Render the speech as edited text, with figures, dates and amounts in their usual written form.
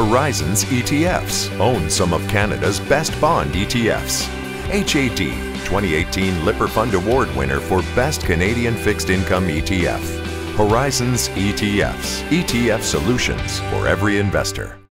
Horizons ETFs own some of Canada's best bond ETFs. HAD 2018 Lipper Fund Award winner for Best Canadian Fixed Income ETF. Horizons ETFs. ETF solutions for every investor.